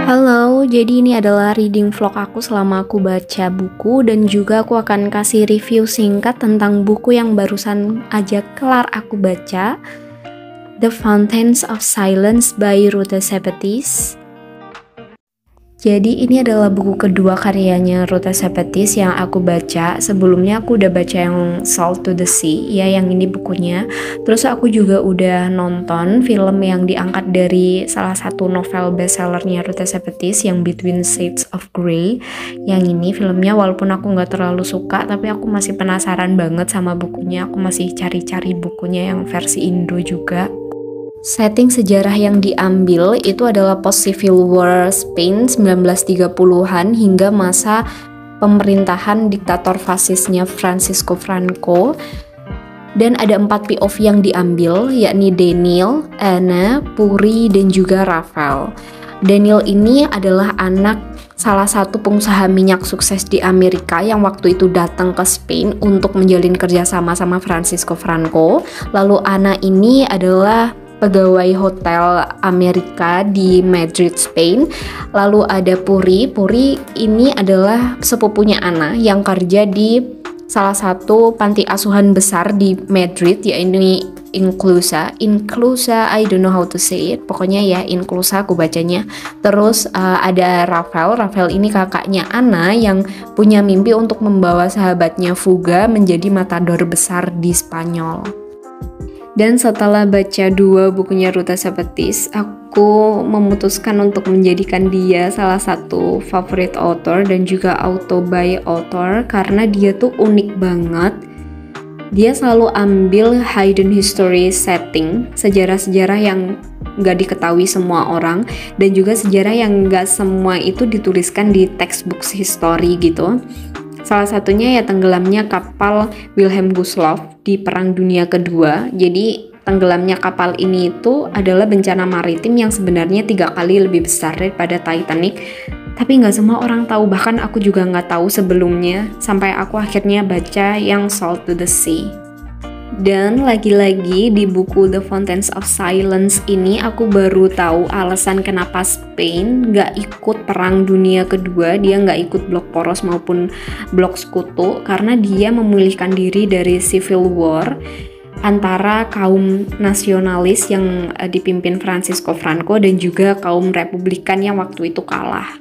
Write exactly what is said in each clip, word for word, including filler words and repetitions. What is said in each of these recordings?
Halo, jadi ini adalah reading vlog aku selama aku baca buku dan juga aku akan kasih review singkat tentang buku yang barusan aja kelar aku baca, The Fountains of Silence by Ruta Sepetys. Jadi ini adalah buku kedua karyanya Ruta Sepetys yang aku baca. Sebelumnya aku udah baca yang Salt to the Sea, ya yang ini bukunya. Terus aku juga udah nonton film yang diangkat dari salah satu novel bestsellernya Ruta Sepetys yang Between Shades of Grey. Yang ini filmnya walaupun aku nggak terlalu suka, tapi aku masih penasaran banget sama bukunya. Aku masih cari-cari bukunya yang versi Indo juga. Setting sejarah yang diambil itu adalah post-Civil War Spain sembilan belas tiga puluhan hingga masa pemerintahan diktator fasisnya Francisco Franco. Dan ada empat P O V yang diambil, yakni Daniel, Anna, Puri, dan juga Rafael. Daniel ini adalah anak salah satu pengusaha minyak sukses di Amerika yang waktu itu datang ke Spain untuk menjalin kerjasama sama Francisco Franco. Lalu Anna ini adalah pegawai hotel Amerika di Madrid, Spain. Lalu ada Puri. Puri ini adalah sepupunya Anna yang kerja di salah satu panti asuhan besar di Madrid, yaitu Inclusa. Inclusa, I don't know how to say it. Pokoknya ya Inclusa aku bacanya. Terus uh, ada Rafael. Rafael ini kakaknya Anna yang punya mimpi untuk membawa sahabatnya Fuga menjadi matador besar di Spanyol. Dan setelah baca dua bukunya Ruta Sepetys, aku memutuskan untuk menjadikan dia salah satu favorit author dan juga auto-buy author karena dia tuh unik banget. Dia selalu ambil hidden history setting, sejarah-sejarah yang nggak diketahui semua orang, dan juga sejarah yang nggak semua itu dituliskan di textbook history gitu. Salah satunya ya tenggelamnya kapal Wilhelm Gustloff di Perang Dunia Kedua. Jadi tenggelamnya kapal ini itu adalah bencana maritim yang sebenarnya tiga kali lebih besar daripada Titanic. Tapi nggak semua orang tahu, bahkan aku juga nggak tahu sebelumnya sampai aku akhirnya baca yang Salt to the Sea. Dan lagi-lagi di buku The Fountains of Silence ini aku baru tahu alasan kenapa Spain nggak ikut Perang Dunia Kedua. Dia nggak ikut blok poros maupun blok sekutu karena dia memulihkan diri dari Civil War antara kaum nasionalis yang dipimpin Francisco Franco dan juga kaum Republikan yang waktu itu kalah.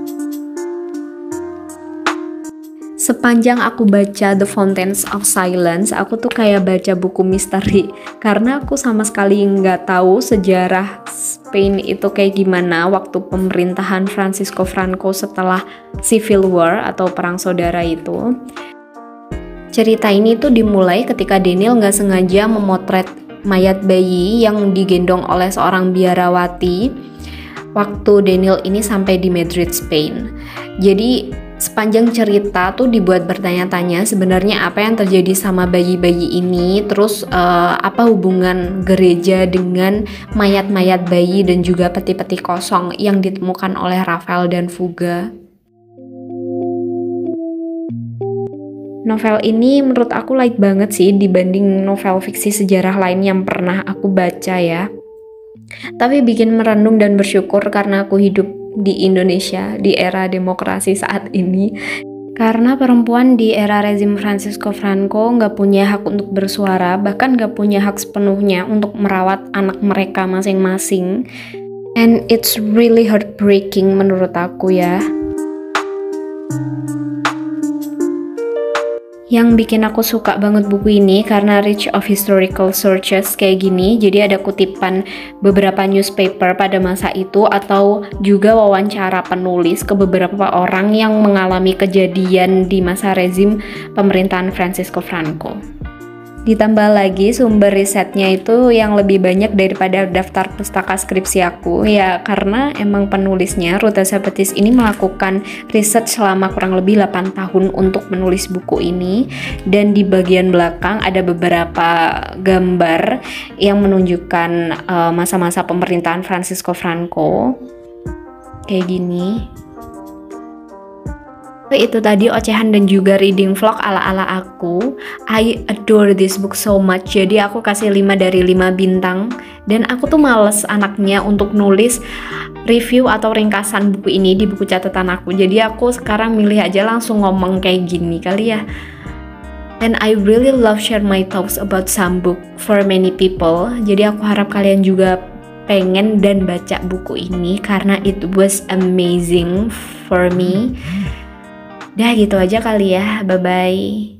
Sepanjang aku baca The Fountains of Silence, aku tuh kayak baca buku misteri karena aku sama sekali nggak tahu sejarah Spain itu kayak gimana waktu pemerintahan Francisco Franco setelah Civil War atau Perang Saudara itu. Cerita ini tuh dimulai ketika Daniel nggak sengaja memotret mayat bayi yang digendong oleh seorang biarawati waktu Daniel ini sampai di Madrid, Spain. Jadi sepanjang cerita tuh dibuat bertanya-tanya sebenarnya apa yang terjadi sama bayi-bayi ini, terus uh, apa hubungan gereja dengan mayat-mayat bayi dan juga peti-peti kosong yang ditemukan oleh Rafael dan Fuga. Novel ini menurut aku light banget sih dibanding novel fiksi sejarah lain yang pernah aku baca ya. Tapi bikin merenung dan bersyukur karena aku hidup di Indonesia di era demokrasi saat ini. Karena perempuan di era rezim Francisco Franco nggak punya hak untuk bersuara, bahkan nggak punya hak sepenuhnya untuk merawat anak mereka masing-masing. And it's really heartbreaking menurut aku ya. Yang bikin aku suka banget buku ini karena rich of historical sources kayak gini. Jadi ada kutipan beberapa newspaper pada masa itu atau juga wawancara penulis ke beberapa orang yang mengalami kejadian di masa rezim pemerintahan Francisco Franco. Ditambah lagi sumber risetnya itu yang lebih banyak daripada daftar pustaka skripsi aku, ya karena emang penulisnya Ruta Sepetys ini melakukan riset selama kurang lebih delapan tahun untuk menulis buku ini. Dan di bagian belakang ada beberapa gambar yang menunjukkan uh, masa-masa pemerintahan Francisco Franco kayak gini. Itu tadi ocehan dan juga reading vlog ala-ala aku. I adore this book so much. Jadi aku kasih lima dari lima bintang. Dan aku tuh males anaknya untuk nulis review atau ringkasan buku ini di buku catatan aku. Jadi aku sekarang milih aja langsung ngomong kayak gini kali ya. And I really love share my thoughts about some book for many people. Jadi aku harap kalian juga pengen dan baca buku ini karena it was amazing for me. Dah gitu aja kali ya. Bye bye.